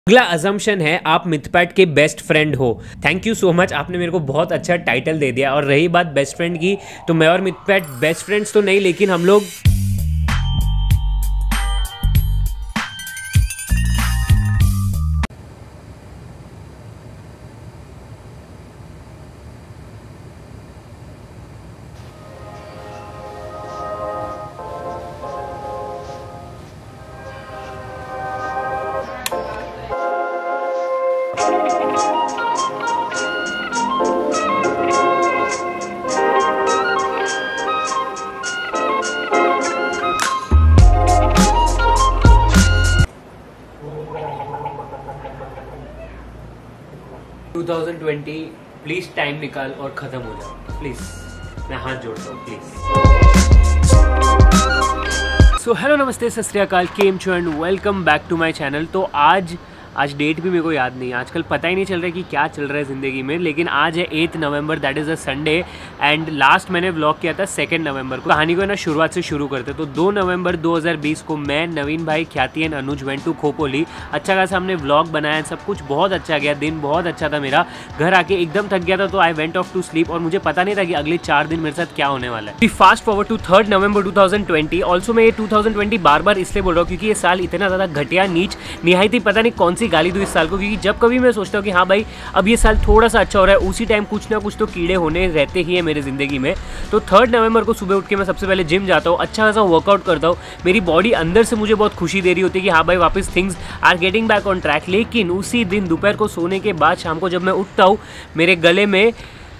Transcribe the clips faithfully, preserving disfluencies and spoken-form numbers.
अगला अजम्पशन है आप मिथपैट के बेस्ट फ्रेंड हो। थैंक यू सो मच, आपने मेरे को बहुत अच्छा टाइटल दे दिया। और रही बात बेस्ट फ्रेंड की, तो मैं और मिथपैट बेस्ट फ्रेंड्स तो नहीं, लेकिन हम लोग ट्वेंटी ट्वेंटी प्लीज टाइम निकाल और खत्म हो जाओ प्लीज, मैं हाथ जोड़ता हूँ प्लीज। सो हेलो नमस्ते सत श्री अकाल, केम छो and welcome back to my channel. तो आज आज डेट भी मेरे को याद नहीं, आजकल पता ही नहीं चल रहा है कि क्या चल रहा है ज़िंदगी में, लेकिन आज है eight November, that is a Sunday. And last मैंने व्लॉग किया था सेकेंड नवंबर को। कहानी को ना शुरुआत से शुरू करते, तो दो नवंबर दो हज़ार बीस को मैं, नवीन भाई, Khyati and Anuj went to Khopoli. अच्छा खासा हमने व्लॉग बनाया, सब कुछ बहुत अच्छा गया, दिन बहुत अच्छा था मेरा। घर आके एकदम थक गया था तो I went off to sleep, और मुझे पता नहीं था कि अगले चार दिन मेरे साथ क्या होने वाला है। Fast forward to third November two thousand twenty. Also मैं ये टू थाउजेंड ट्वेंटी बार बार इसलिए बोल रहा हूँ क्योंकि ये साल इतना ज़्यादा घटिया, नीच, निहायती पता नहीं कौन सी गाली दूँ इस साल को, क्योंकि जब कभी मैं सोचता हूँ कि हाँ भाई अब ये साल थोड़ा सा अच्छा हो रहा है, उसी टाइम कुछ ना कुछ तो कीड़े होने रहते ही है मेरे ज़िंदगी में। तो थर्ड नवंबर को सुबह उठ के मैं सबसे पहले जिम जाता हूँ, अच्छा खासा वर्कआउट करता हूँ। मेरी बॉडी अंदर से मुझे बहुत खुशी दे रही होती है कि हाँ भाई वापस things are getting back on track. लेकिन उसी दिन दोपहर को सोने के बाद शाम को जब मैं उठता हूँ, मेरे गले में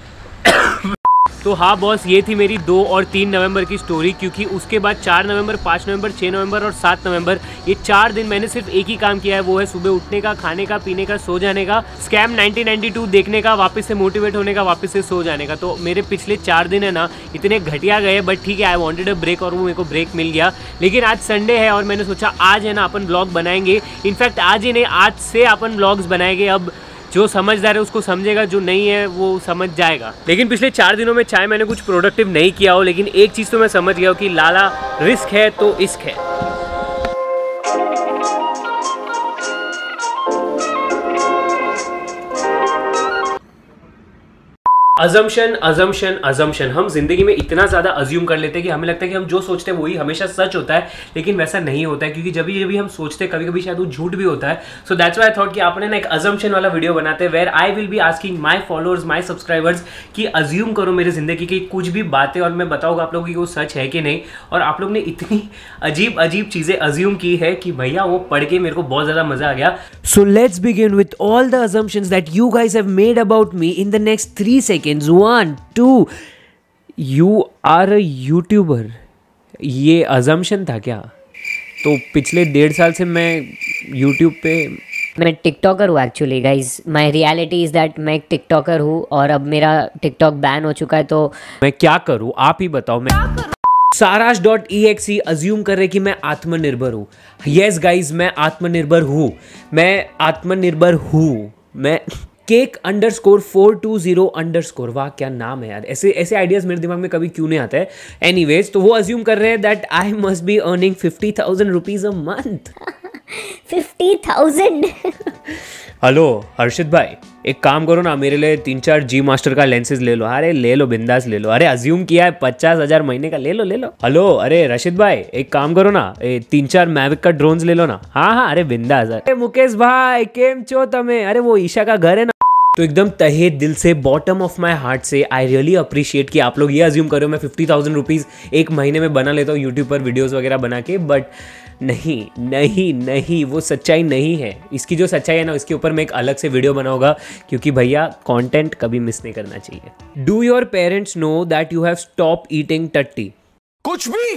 तो हाँ बॉस, ये थी मेरी दो और तीन नवंबर की स्टोरी। क्योंकि उसके बाद चार नवंबर, पाँच नवंबर, छः नवंबर और सात नवंबर, ये चार दिन मैंने सिर्फ एक ही काम किया है, वो है सुबह उठने का, खाने का, पीने का, सो जाने का, स्कैम नाइनटीन नाइंटी टू देखने का, वापस से मोटिवेट होने का, वापस से सो जाने का। तो मेरे पिछले चार दिन है ना इतने घटिया गए, बट ठीक है, आई वॉन्टेड अ ब्रेक और वो मेरे को ब्रेक मिल गया। लेकिन आज संडे है और मैंने सोचा आज है ना अपन ब्लॉग बनाएंगे। इनफैक्ट आज ही नहीं, आज से अपन ब्लॉग्स बनाएंगे। अब जो समझदार है उसको समझेगा, जो नहीं है वो समझ जाएगा। लेकिन पिछले चार दिनों में चाहे मैंने कुछ प्रोडक्टिव नहीं किया हो, लेकिन एक चीज़ तो मैं समझ गया हूँ कि लाला रिस्क है तो इश्क है। अजम्पशन अजम्पशन अजम्पशन, हम जिंदगी में इतना ज़्यादा अज्यूम कर लेते हैं कि हमें लगता है कि हम जो सोचते हैं वही हमेशा सच होता है, लेकिन वैसा नहीं होता है। क्योंकि जब भी जब भी हम सोचते हैं, कभी कभी शायद वो झूठ भी होता है। So that's why I thought कि आपने ना एक अजम्पशन वाला वीडियो बनाते हैं, where I will be asking my followers, my subscribers कि अज्यूम करो मेरे जिंदगी की कुछ भी बातें, और मैं बताऊंगा आप लोगों की वो सच है कि नहीं। और आप लोग ने इतनी अजीब अजीब चीज़ें अज्यूम की है कि भैया वो पढ़ के मेरे को बहुत ज़्यादा मजा आ गया। So let's begin with all the assumptions that you guys have made about me in the next three seconds. One two, you are a YouTuber, ये अजम्पशन था क्या? तो पिछले डेढ़ साल से मैं यूट्यूब पे, मैं टिकटॉकर हूँ actually guys. My reality is that मैं एक टिकटॉकर हूँ और अब मेरा टिकटॉक बैन हो चुका है। तो मैं क्या करूँ, आप ही बताओ। मैं Saarash dot E X E assume कर रहे कि मैं आत्मनिर्भर हूँ। येस गाइज, मैं आत्मनिर्भर हूँ, मैं आत्मनिर्भर हूँ। मैं cake underscore four two zero underscore, वाह क्या नाम है यार। ऐसे ऐसे आइडियाज मेरे दिमाग में कभी क्यों नहीं आते हैं। एनीवेज, तो वो अज्यूम कर रहे हैं that I must be earning fifty thousand rupees a month. Fifty thousand hello Harshit भाई, एक काम करो ना, मेरे लिए तीन चार जी मास्टर का लेंसेज ले लो। अरे ले लो, बिंदास ले लो। अरे अज्यूम किया है पचास हजार महीने का, ले लो ले लो। हेलो, अरे रशीद भाई एक काम करो ना, ए, तीन चार मैविक का ड्रोन्स ले लो ना। हाँ हाँ, अरे बिंदास। अरे मुकेश भाई केम छो तमे? अरे वो ईशा का घर है ना। तो एकदम तहे दिल से, बॉटम ऑफ माई हार्ट से आई रियली अप्रिशिएट कि आप लोग ये अज्यूम करो मैं फिफ्टी थाउजेंड रुपीज़ एक महीने में बना लेता हूँ यूट्यूब पर वीडियोस वगैरह बना के। बट नहीं नहीं नहीं, वो सच्चाई नहीं है। इसकी जो सच्चाई है ना, इसके ऊपर मैं एक अलग से वीडियो बनाऊंगा, क्योंकि भैया कंटेंट कभी मिस नहीं करना चाहिए। Do your parents know that you have stop eating टट्टी? कुछ भी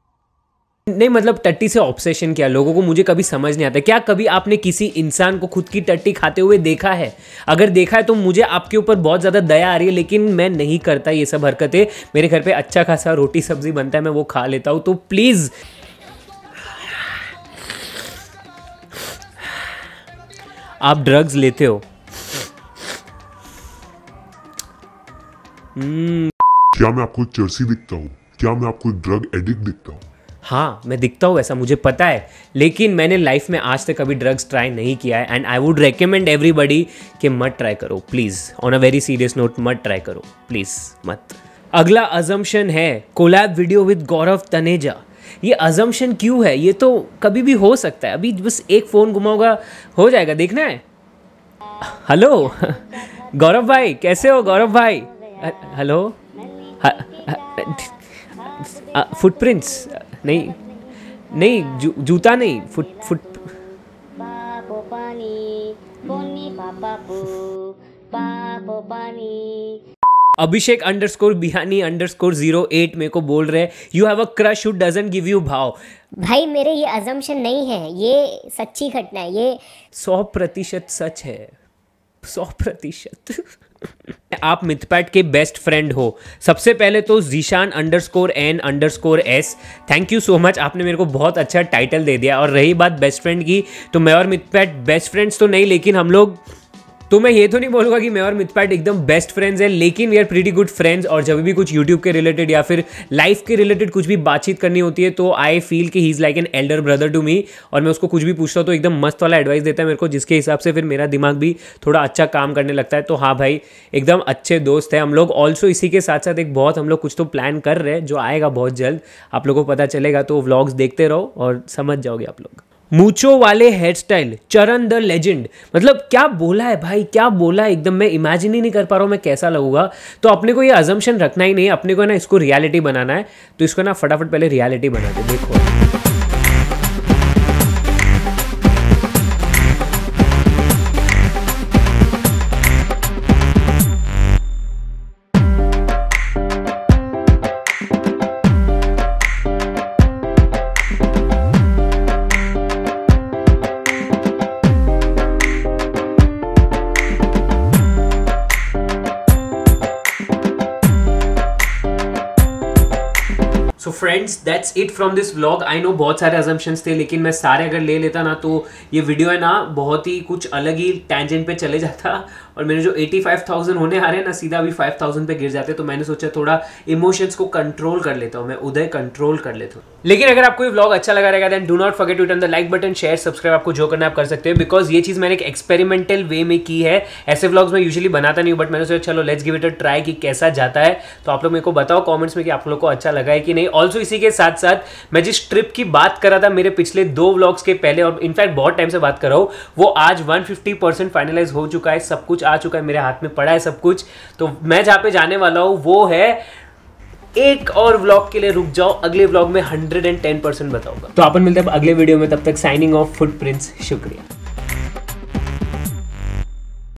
नहीं, मतलब टट्टी से ऑब्सेशन क्या लोगों को, मुझे कभी समझ नहीं आता। क्या कभी आपने किसी इंसान को खुद की टट्टी खाते हुए देखा है? अगर देखा है तो मुझे आपके ऊपर बहुत ज़्यादा दया आ रही है, लेकिन मैं नहीं करता ये सब हरकतें। मेरे घर पे अच्छा खासा रोटी सब्जी बनता है, मैं वो खा लेता हूँ। तो प्लीज़ आप ड्रग्स लेते हो? क्या मैं आपको चर्सी दिखता हूँ? क्या मैं आपको ड्रग एडिक्ट दिखता हूँ? हाँ मैं दिखता हूँ ऐसा, मुझे पता है, लेकिन मैंने लाइफ में आज तक कभी ड्रग्स ट्राई नहीं किया है and I would recommend everybody कि मत ट्राई करो please. On a very serious note, मत ट्राई करो प्लीज़, मत। अगला अजम्पशन है collab video with Gaurav Taneja. ये अजम्पशन क्यों है? ये तो कभी भी हो सकता है, अभी बस एक फ़ोन घुमाओगा हो जाएगा, देखना है। हेलो गौरव भाई, कैसे हो गौरव भाई? हेलो, फुटप्रिंट्स नहीं नहीं जू, जूता नहीं, foot foot Abhishek underscore Bihani underscore zero eight मेरे को बोल रहे हैं you have a crush who doesn't give you भाव। भाई मेरे ये अजम्पशन नहीं है, ये सच्ची घटना है, ये सौ प्रतिशत सच है, सौ प्रतिशत। आप मिथपैट के बेस्ट फ्रेंड हो। सबसे पहले तो Zeeshan underscore N underscore S, thank you so much, आपने मेरे को बहुत अच्छा टाइटल दे दिया। और रही बात बेस्ट फ्रेंड की, तो मैं और मिथपैट बेस्ट फ्रेंड्स तो नहीं, लेकिन हम लोग, तो मैं ये तो नहीं बोलूँगा कि मैं और मिथपैट एकदम बेस्ट फ्रेंड्स हैं, लेकिन we are pretty good friends. और जब भी कुछ यूट्यूब के रिलेटेड या फिर लाइफ के रिलेटेड कुछ भी बातचीत करनी होती है तो आई फील कि he is like an elder brother to me. और मैं उसको कुछ भी पूछता हूँ तो एकदम मस्त वाला एडवाइस देता है मेरे को, जिसके हिसाब से फिर मेरा दिमाग भी थोड़ा अच्छा काम करने लगता है। तो हाँ भाई, एकदम अच्छे दोस्त हैं हम लोग। ऑल्सो इसी के साथ साथ एक बहुत हम लोग कुछ तो प्लान कर रहे हैं जो आएगा बहुत जल्द, आप लोगों को पता चलेगा, तो व्लॉग्स देखते रहो और समझ जाओगे आप लोग। मूचो वाले hair style, Charan the legend, मतलब क्या बोला है भाई, क्या बोला है, एकदम मैं इमेजिन ही नहीं कर पा रहा हूँ मैं कैसा लगूंगा। तो अपने को ये अजम्पशन रखना ही नहीं है, अपने को ना इसको रियलिटी बनाना है। तो इसको ना फटाफट पहले रियलिटी बना दे, देखो। So friends that's it from this vlog. I know बहुत सारे अजम्पशंस थे, लेकिन मैं सारे अगर ले लेता ना तो ये वीडियो है ना बहुत ही कुछ अलग ही टेंजेंट पे चले जाता, और मेरे जो पचासी हज़ार होने आ रहे हैं ना सीधा अभी पाँच हज़ार पे गिर जाते। तो मैंने सोचा थोड़ा इमोशंस को कंट्रोल कर लेता हूँ, मैं उधर कंट्रोल कर लेता हूँ। लेकिन अगर आपको ये व्लॉग अच्छा लगा रहेगा then do not forget to turn the like button, share, subscribe, आपको जो करना है आप कर सकते हो, बिकॉज ये चीज़ मैंने एक एक्सपेरिमेंटल वे में की है। ऐसे व्लॉग्स मैं यूजुअली बनाता नहीं हूँ, बट मैंने सोचा चलो let's give it a try कि कैसा जाता है। तो आप लोग मेरे को बताओ कॉमेंट्स में कि आप लोग को अच्छा लगा है कि नहीं। ऑल्सो इसी के साथ साथ मैं जिस ट्रिप की बात कर रहा था मेरे पिछले दो व्लॉग्स के पहले, और इनफैक्ट बहुत टाइम से बात कर रहा हूँ, वो आज एक सौ पचास परसेंट फाइनलाइज हो चुका है, सब कुछ आ चुका है, मेरे हाथ में पड़ा है सब कुछ। तो मैं जहाँ पे जाने वाला हूँ वो है, एक और व्लॉग के लिए रुक जाओ, अगले व्लॉग में एक सौ दस परसेंट बताऊंगा। तो अपन मिलते हैं अगले वीडियो में, तब तक साइनिंग ऑफ फुटप्रिंट्स, शुक्रिया।